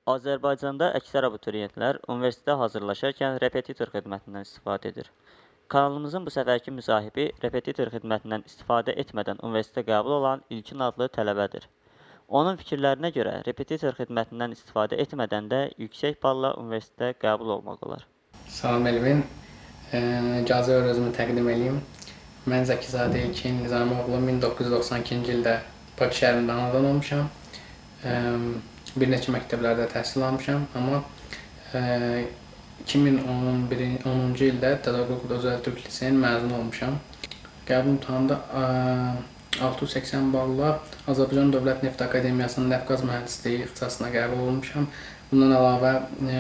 Azərbaycanda əksər abituriyentlər universitetə hazırlaşarkən repetitor xidmətindən istifadə edir. Kanalımızın bu səfərki müsahibi repetitor xidmətindən istifadə etmədən universitetə qəbul olan İlkin adlı tələbədir. Onun fikirlərinə görə repetitor xidmətindən istifadə etmədən də yüksək balla universitetə qəbul olmaq olar. Salam Elvin, icazə ver özümü təqdim edeyim. Mən Zəkizadə İlkin Nizamioğlu 1992-ci ildə Bakı şəhərində anadan olmuşam. Bir neçə məktəblərdə təhsil almışam, amma 2010-cu ildə Pedaqoq Özəl Türk Liseyin məzun olmuşam. Qəbul imtahanında 680 balla Azərbaycan Dövlət Neft Akademiyasının Nəfqaz Mühəndisliyi ixtisasına qəbul olmuşam. Bundan əlavə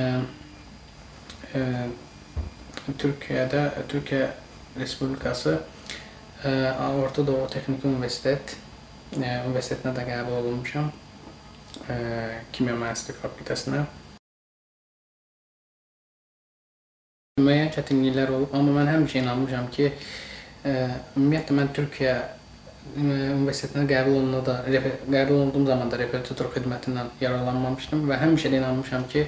Türkiyə Respublikası Orta Doğu Texniki Universitetinə də qəbul olmuşam. Kimya Mühəndisliyi fakültəsinə. Müəyyən çətinliklər olub, amma mən həmişə inanmışam ki, ümumiyyətlə mən Türkiyə Universitetinə qəbul olduğum zaman da repetitor xidmətindən yararlanmamışdım və həmişə də inanmışam ki,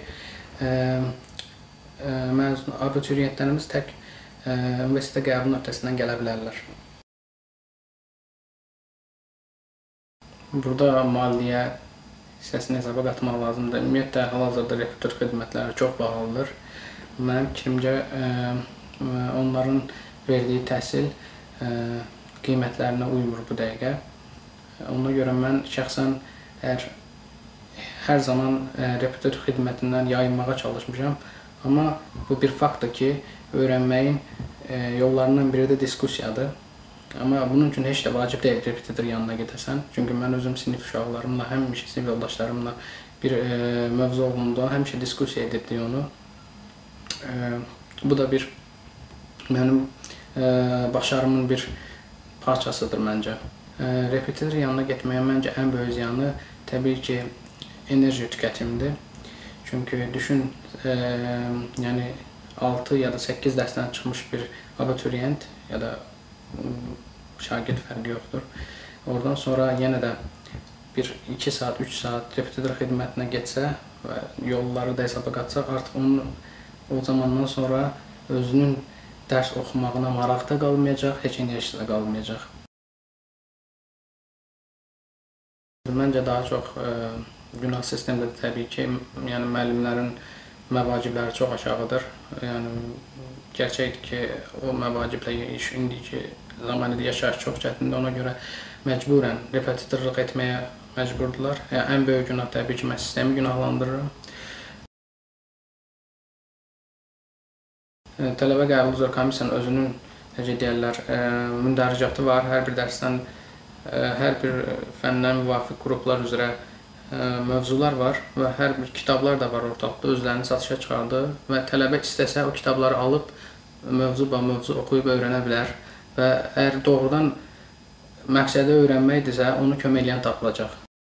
abituriyentlərimiz tək universitetə qəbulun öhdəsindən gələ bilərlər. Burada maliyyə hissəsini hesaba qatmaq lazımdır. Ümumiyyətlə, hal-hazırda repetitor xidmətləri çox bahalıdır. Mənim fikrimcə, onların verdiyi təhsil qiymətlərinə uymur bu dəqiqə. Ona görə mən şəxsən hər zaman repetitor xidmətindən yayınmağa çalışmışam. Amma bu bir faktdır ki, öyrənməyin yollarından biri də diskussiyadır. Amma bunun üçün heç də vacib deyil repetitor yanına gedəsən. Çünki mən özüm sinif uşaqlarımla, həmişə sinif yoldaşlarımla bir mövzu olduğunda həmişə diskussiya edirdik onu. Bu da mənim başarımın bir parçasıdır məncə. Repetitor yanına getməyə məncə ən böyük ziyanı təbii ki, enerji tükətimidir. Çünki düşün, 6 ya da 8 dərsdən çıxmış bir abituriyent ya da şagird fərqi yoxdur. Oradan sonra yenə də 2 saat, 3 saat repetitor xidmətinə getsə və yolları da hesaba qatsaq, artıq onun o zamandan sonra özünün dərs oxumağına maraq da qalmayacaq, heç enerjisi də qalmayacaq. Məncə daha çox günah sistemdə təbii ki, müəllimlərin məvacibləri çox aşağıdır. Gerçəkdir ki, o məvaciblə indiki zamanədə yaşayış çox çətindir. Ona görə məcburən repetitorluq etməyə məcburdular. Ən böyük günah təbii ki, mən sistemi günahlandırıram. Tələbə qəbul üzrə komissiyanın özünün, necə deyərlər, mündəricatı var. Hər bir dərsdən, hər bir fəndən müvafiq qruplar üzrə mövzular var və hər bir kitablar da var ortalıqda, özlərini satışa çıxardır və tələbə istəsə o kitabları alıb mövzu oxuyub öyrənə bilər və əgər doğrudan məqsədi öyrənməkdirsə, onu kömək eləyən tapılacaq.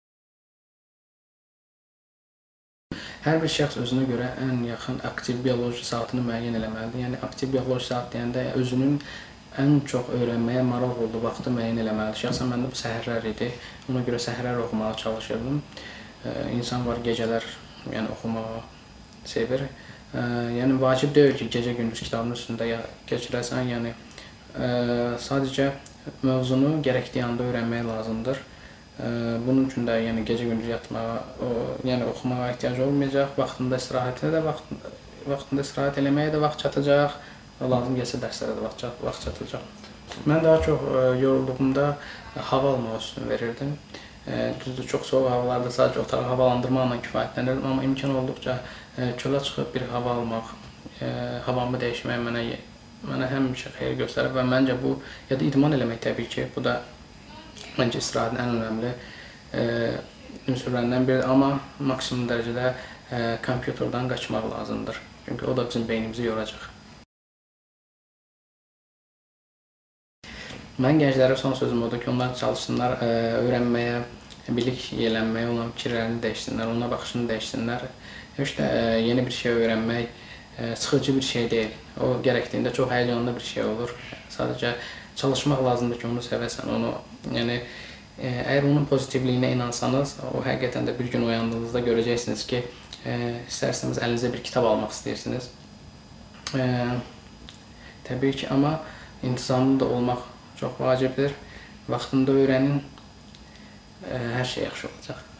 Hər bir şəxs özünə görə ən yaxın aktiv bioloji saatını müəyyən eləməlidir. Yəni, aktiv bioloji saat deyəndə özünün ən çox öyrənməyə maraq olduğu vaxtı müəyyən eləməlidir. Şəxsən məndə bu səhərlər idi. Ona görə səhərlər oxumağa çalışırdım. İnsan var, gecələr oxumağı sevir. Yəni, vacib deyil ki, gecə-gündüz kitabın üstündə keçirəsən. Yəni, sadəcə mövzunu gərəkdiyi anda öyrənmək lazımdır. Bunun üçün də gecə-gündüz yatmağa, oxumağa ehtiyac olmayacaq. Vaxtında istirahət eləməyə də vaxt çatacaq. Lazım gəlsə dərslərə də vaxt çatacaq. Mən daha çox yorulduğumda hava almağa üstün verirdim. Düzdür, çox soğuk havalarda sadəcə otağı havalandırmaqla kifayətlənirdim. Amma imkan olduqca çölə çıxıb bir hava almaq, havamı dəyişmək mənə həmişə xeyir göstərir və məncə bu, ya da idman eləmək təbii ki, bu da məncə istirahətin ən önəmli ünsürlərindən biridir. Amma maksimum dərəcədə kompüterdən qaçmaq lazımdır. Çünki o da bizim beynimizi yoracaq. Mən gənclərə son sözüm odur ki, onlar çalışsınlar, öyrənməyə, bilik yiyələnməyə olan fikirlərini dəyişsinlər, ona baxışını dəyişsinlər. Yeni bir şey öyrənmək sıxıcı bir şey deyil. O gərəkdiyində çox həyəcanlı bir şey olur. Sadəcə çalışmaq lazımdır ki, onu sevəsən, əgər onun pozitivliyinə inansanız, o həqiqətən də bir gün oyandığınızda görəcəksiniz ki, İstərseniz əlinizə bir kitab almaq istəyirsiniz. Təbii ki, amma intizamlı da olmaq çox vacibdir. Vaxtında öyrənin, hər şey yaxşı olacaq.